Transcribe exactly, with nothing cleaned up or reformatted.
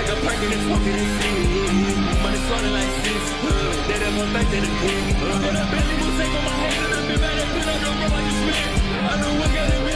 take a perk and smoke it and see. Money sorting like six. They never think they the king. But I barely will take on my head and I've been mad at put on the road I just spent. I know what got it.